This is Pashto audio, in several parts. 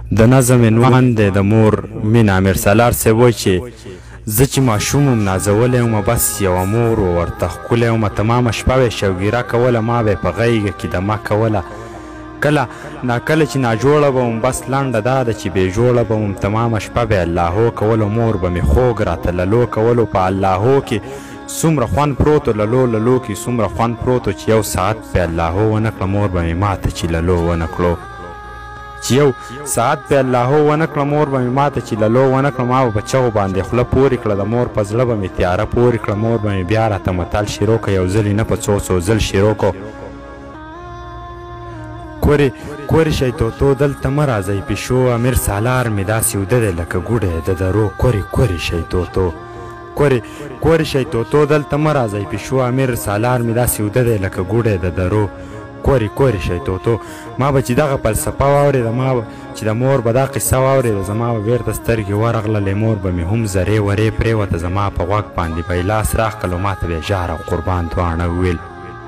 د نظم عنوان دی د مور مینه. امیر سالار صاحب وایي چې زه چې ماشوم وم نازولی ومه بس یوه مور ورته ښکلی ومه تمامه شپه به یې شوګیره کوله ما به یې په غېږه کې دمه کوله. کله ناکله چې ناجوړه به وم بس لنډه دا ده چې بې جوړه به وم تمامه شپه به یې اللهو کولو مور به مې خوږ راته للو کولو. په اللهو کې څومره خوند پروت و للو کې څومره خوند پروت و چې یو ساعت په اللهو ونه کړه مور به مې ماته چې للو ونه کړو. چې یو ساعت په اللهو ونه کړه مور به مې ماته چې للو ونه کړه. ما به په چغو باندې خوله پورې کړه د مور په زړه به مې تیاره پورې کړه. مور به مې بیا راته متل شروع کړه یو ځلې نه په څو ځل شروع کړو. کورې شئ توتو دلته مه راځئ پیشو امیر سالار مې داسې اوده دی لکه ګوډی د درو. کورې شئ توتو کورې شئ توتو دلته مه راځئ پیشو امیر سالار مې داسې اوده دی لکه ګوډی د درو. کورې شئ توتو. ما به چې دغه فلسفه واورېده ما به چې د مور به دا قصه واورېده زما به بېرته سترګې ورغللې. مور به مې هم زرې ورې پرېوته زما په غوږ باندې به یې لاس راښکلو ما ته به یې ژار او قربان دواړه وویل.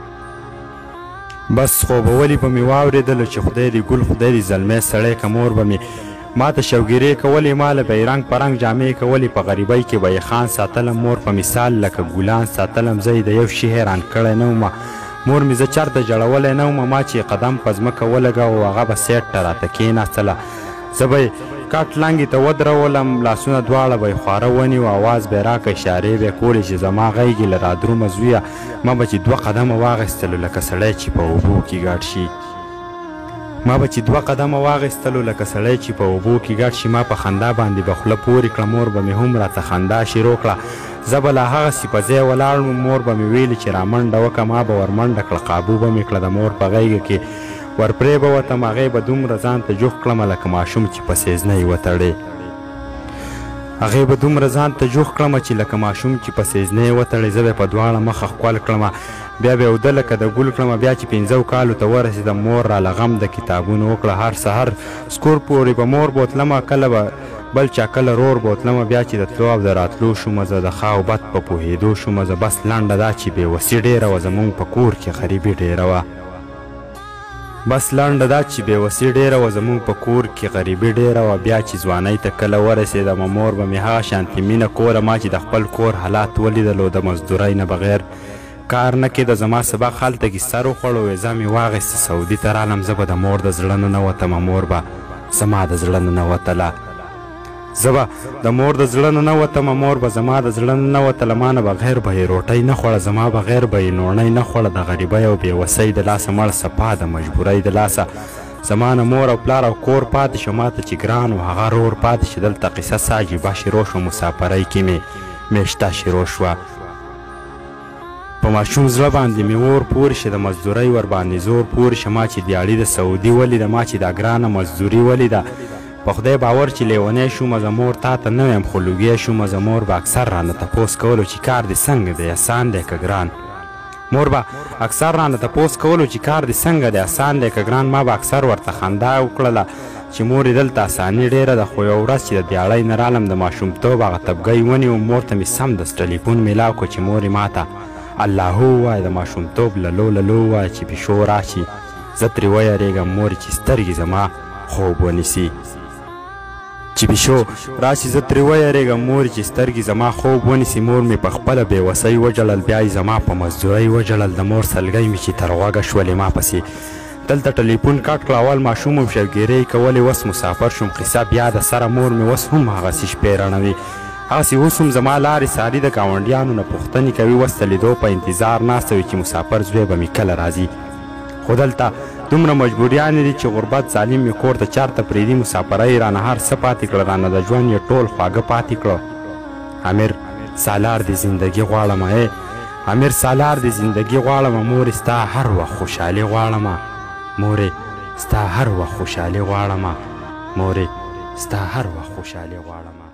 بس خوبولي به مې واورېدلو چې خدای دې ګل خدای دې زلمی سړی که مور به مې ما ته شوګیرې کولې ماله به یې رنګ په رنګ جامې کولې. په غریبۍ کې به یې خان ساتلم مور په مثال لکه ګلان ساتلم. زه یې د یو شي حیران کړی نه ومه مور مې زه چرته جړولی نه ومه. ما چې قدم په ځمکه ولګاوه هغه به سیټ ته راته کېناستله. زه به یې کټ لنګې ته ودرولم لاسونه دواړه به یې خواره ونیو اواز به یې راکړه اشارې به یې کولې چې زما غېږې له رادرومه زویه. ما به چې 2 قدمه واخیستلو لکه سړی چې په اوبو کې ګډ شي. ما به چې 2 قدمه واخیستلو لکه سړی چې په اوبو کې ګډ شي. ما په خندا باندې به خوله پورې کړه مور به مې هم راته خندا شروع کړه. زه به لا هغسې په ځای ولاړ وم مور به مې ویلې چې رامنډه وکړه. ما به ورمنډه کړه قابو به مې کړه د مور په غېږه کې ورپرې به وتم. هغې به دومره ځان ته جوخ کړمه لکه ماشوم چې په سیزنۍ وتړې. هغې به دومره ځان ته جوخ کړمه چې لکه ماشوم چې په سیزنۍ وتړې. زه به یې په دواړه مخه ښکل کړمه بیا به یې اوده لکه د ګل کړمه. بیا چې 5 کالو ته ورسېدم مور راله غم د کتابونو وکړه. هر سحر سکور پورې به مور بوتلمه کله به بل چا کله رور بوتلمه. بیا چې د تلو او د راتلو شومه زه د ښه او بد په پوهېدو شومه زه. بس لنډه دا چې بېوسي ډېره وه زموږ په کور کې غریبي ډېره وه. بس لنډه دا چې بېوسي ډېره وه زموږ په کور کې غریبي ډېره وه. بیا چې ځوانۍ ته کله ورسېدمه مور به مې هغه شانتې مینه کوله. ما چې د خپل کور حالات ولیدلو د مزدورۍ نه بغیر کار نه کېده. زما سبق هلته کې سر وخوړو ویزه مې واخیسته سعودي ته رالم. زه به د مور د زړه نه نوتمه مور به زما د زړه نه نوتله. زه به د مور د زړه نه نوتمه مور به زما د زړه نه نوتله. ما نه بغیر به یې روټۍ نه خوړه زما بغیر به یې نوڼۍ نه خوړه. د غریبۍ او بېوسۍ د لاسه مړ صفا د مجبورۍ د لاسه زما نه مور او پلار او کور پاتې شو. ما ته چې ګران و هغه رور پاتې شو. دلته قصه څه عجیبه شروع شوه مسافرۍ کې مې میشته شروع شوه. په ماشوم زړه باندې مې اور پورې شه د مزدورۍ ورباندې زور پورې شه. ما چې دیاړي د سعودي ولیده ما چې دا ګرانه مزدوري ولیده په خدای باور چې لیونی شومه زه مور تا ته نه ویم خو لوګی شومه زه مور به اکثر رانه تپوس کولو چې کار دې څنګه دی اسان دی که ګران. مور به اکثر رانه تپوس کولو چې کار دې څنګه دی اسان دی که ګران. ما به اکثر ورته خندا وکړله چې مور یې دلته اساني ډېره ده. خو یو ورځ چې د دیاړۍ نه رالم د ماشومتوب هغه تبګۍ ونیوم مور ته مې سمدست ټلیفون میلاو کړو چې مور یې ما ته اللهو ووایه د ماشومتوب للو ووایه چې پیشو راشي. زه ترې ویرېږم مور چې سترګې زما خوب ونیسي. چې پیشو راشي زه ترې ویرېږم مور چې سترګې زما خوب ونیسي. مور مې په خپله بېوسۍ وژړل بیا یې زما په مزدورۍ وژړل. د مور سلګۍ مې چې تر غوږه شولې ما پسې دلته ټلیفون کټ کړه. اول ماشوم وم شوګیرې کولې اوس مسافر شوم قصه بیا د سره. مور مې اوس هم هغسې شپې رڼوي هغسې اوس هم زما لارې ساري د ګاونډیانو نه پوښتنې کوي. اوس د لیدو په انتظار ناسته وي چې مسافر زوی به مې کله راځي. خو دلته دومره مجبوریانې دي چې غربت ظالم مې کور ته چارته پرېږدي. مسافرۍ رانه هر څه پاتې کړه رانه د ژوند یې ټول خواږه پاتې کړه. امیر سالار دې زندګي غواړمه امیر سالار دې زندګي غواړمه. مورې ستا هر وخت خوشحالي غواړمه. مورې ستا هر وخت خوشحالي غواړمه. مورې ستا هر وخت خوشحالي غواړمه.